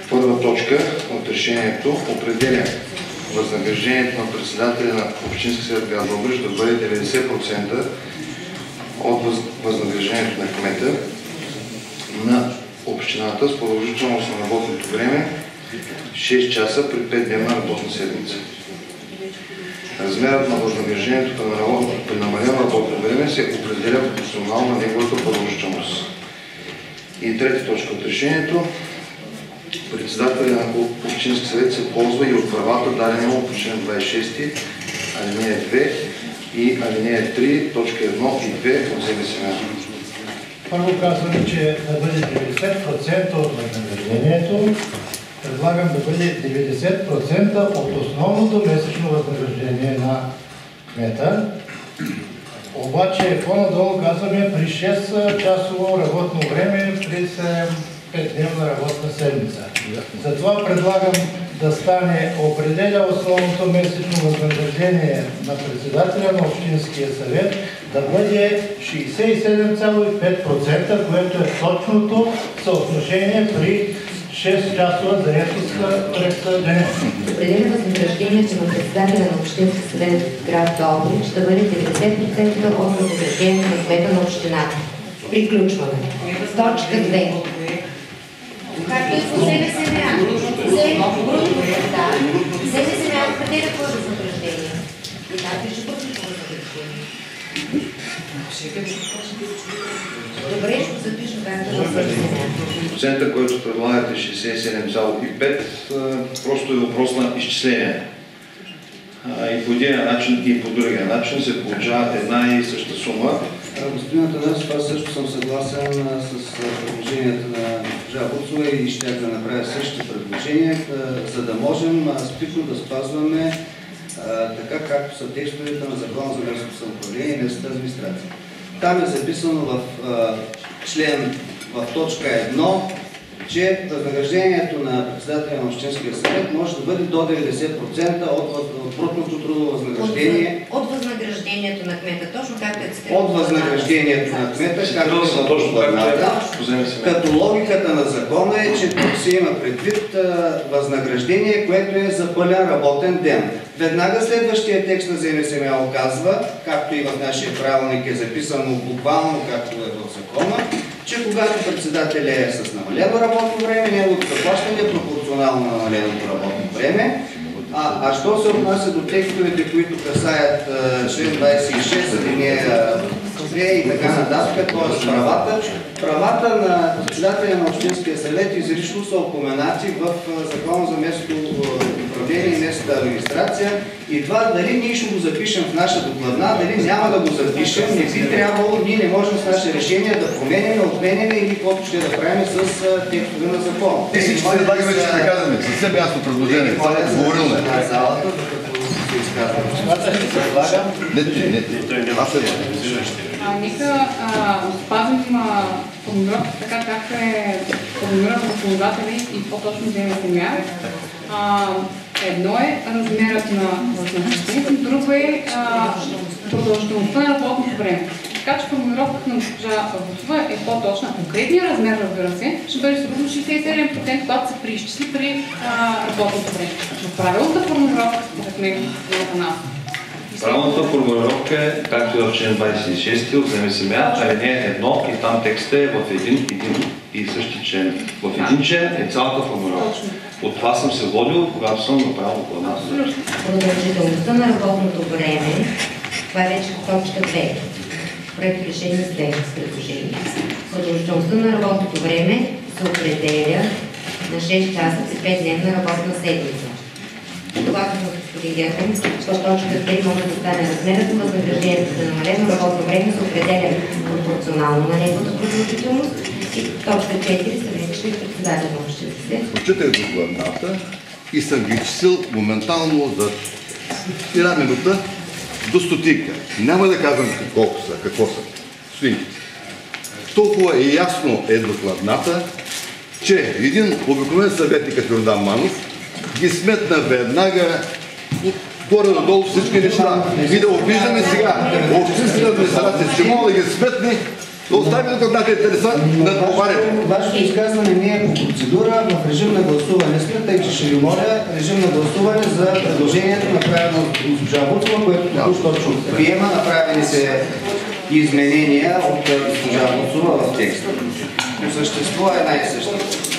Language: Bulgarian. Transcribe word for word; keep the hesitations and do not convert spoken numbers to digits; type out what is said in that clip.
Първа точка от решението определя възнаграждението на председателя на Общински съвет град Добрич да бъде деветдесет процента от възнаграждението на кмета на общината с продължителност на работното време шест часа при пет дневна работна седмица. Размерът на възнаграждението при намалено работно време се определя пропорционално на неговата продължителност. И трета точка от решението: председателя на Общински съвет се ползва и от правата, дадени му по член двадесет и шести, алинея две и алинея три, точка едно и две от ЗГСМ. Първо казваме, че да бъде деветдесет процента от възнаграждението. Предлагам да бъде деветдесет процента от основното месечно възнаграждение на кмета. Обаче по-надолу казваме при шест часово работно време при пет дневна работна седмица. Затова предлагам да стане определя основното месечно възнаграждение на председателя на Общинския съвет да бъде шейсет и седем цяло и пет процента, което е точното съотношение при шест часова заетост през деня. Определя възнаграждението на председателя на Общински съвет град Добрич да бъде деветдесет процента от възнаграждението на кмета на общината. Приключваме. Точка две. Както и по ЗГСМ. ЗГСМ определя какво възнаграждение. И да, пише брутното възнаграждение. Добре, ще запишем както на ЗГСМ. Процента, който предлагате шейсет и седем цяло и пет, просто е въпрос на изчисление. И по един начин и по другия начин се получава една и съща сума. Господин Атанасов, аз също съм съгласен с предложенията на госпожа Буцова и ще да направя същите предложения, за да можем стрикно да спазваме така както са текстовете на Закона за местното самоуправление и местната администрация. Там е записано в член, в точка едно, че възнаграждението на председателя на Общинския съвет може да бъде до деветдесет процента от брутното трудово възнаграждение. От, от възнаграждението на кмета, точно както е цитирано. От възнаграждението на кмета, както е точно върната. Като логиката на закона е, че тук се има предвид а, възнаграждение, което е за пълен работен ден. Веднага следващия текст на ЗМСМ оказва, както и в нашия правилник е записано буквално, както е в закона, че когато председателя е с намалено работно време, неговото заплащане е пропорционално на намаленото работно време. А, а що се отнася до текстовете, които касаят член двадесет и шест, алинея две и така нататък, т.е. правата, правата на председателя на Общинския съвет изрично са упоменати в Закона за местното управление и местната администрация. И това дали ние ще го запишем в наша докладна, дали няма да го запишем, не би трябвало, ние не можем с наше решение да променяме, отменяме или каквото ще да правим с текстове на закона. Те всички предлагаме, че ще казваме, съвсем ясно предложение. Говорил не. Залата, докато се изказвам. Не, не, не. Аз се Нека спазим формулировка така, както е формулирана законодателя и по-точно ЗМСМ. Едно е размерът на възнаграждението, друго е продължителността на работното време. Така че формулировката на госпожа Буцова е по-точна. Конкретният размер, разбира се, ще бъде сигурно шейсет и седем процента, когато се преизчисли при работното време. Но правилната формулировка, според мен, е Атанасов. Правилната формулировка е, както е в член двадесет и шести от ЗМСМ, алинея едно и там текстът е в един, един и същи член. В един член е цялата формулировка. От това съм се водил, когато съм направил докладната задача. Продължителността на работното време, това е вече точка две. Проект решение с две предложения. Продължителността на работното време се определя на шест часа при пет дневна работна седмица. Това, като коригирам, в точка две може да стане размерът на възнаграждението за намалено работно време се определя пропорционално на неговата продължителност и точка четири се връчва председател на Общинския. Прочетах докладната и съм ги числил моментално за една минута до стотинка. Няма да казвам колко са, какво са. Стотинки. Толкова е ясно е докладната, че един обикновен съветник като Йордан Манов ги сметна веднага горе-надолу всички неща. И да обиждаме сега общинската администрация, ще мога да ги сметне Да оставим да когато интереса да отговаряте. Вашето изказване не е по процедура, в режим на гласуване сме, тъй че ще ви моля режим на гласуване за предложението, направено от госпожа Буцова, което току-що чух. Приема направените изменения от госпожа Буцова в текста. По същество е най-съща.